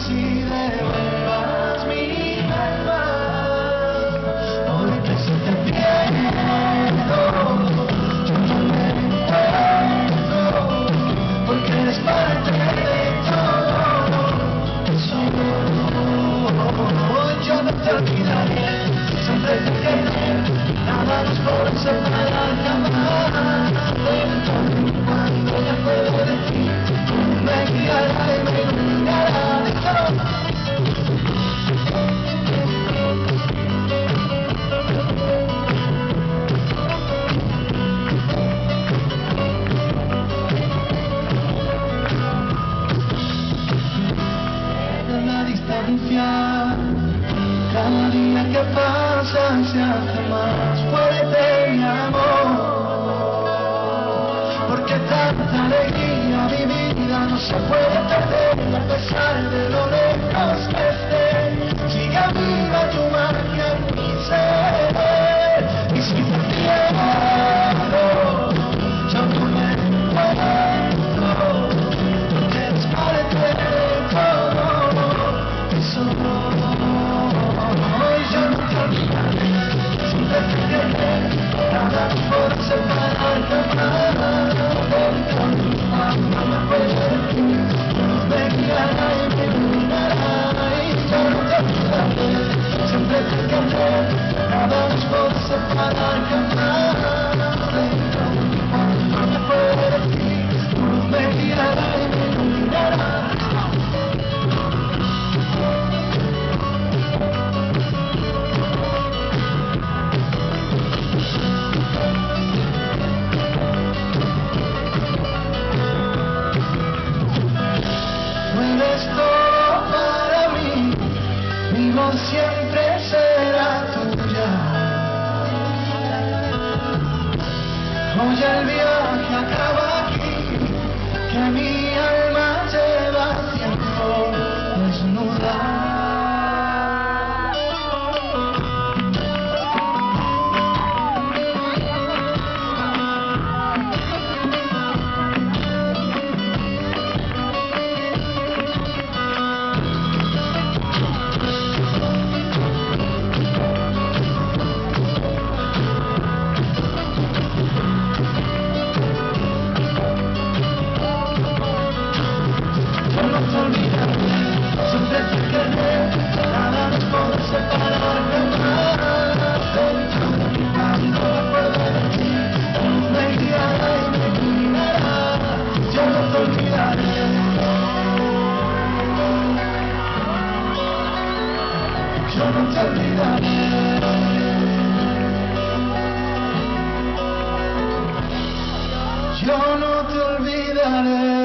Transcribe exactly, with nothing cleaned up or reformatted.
si devuelvas mi alma, porque si te pierdo, yo no me encuentro, porque eres parte de todo, eso yo no te olvidaré, siempre te querré, nada nos podrá separar jamás. Cuando me acuerdo de ti, tú me guiarás y me iluminarás. De la distancia, cada día que pasa se hace más fuerte mi amor. Porque tanta alegría mi vida no se puede perder, a pesar de lo lejos que esté. Sigue viva tu magia en mi ser, y si te pierdo, yo no me encuentro, porque eres parte de todo, eso yo no te olvidaré, siempre te querré, nada nos podrá separar jamás. Siempre te querré, nada nos podrá separar jamás. Cuando me acuerdo de ti, tu luz me guiará y me iluminará. Tú eres todo para mí, mi voz siempre será tuya. Hoy el viaje acaba aquí, que mi alma lleva tiempo desnuda. Yo no te olvidaré, yo no te olvidaré.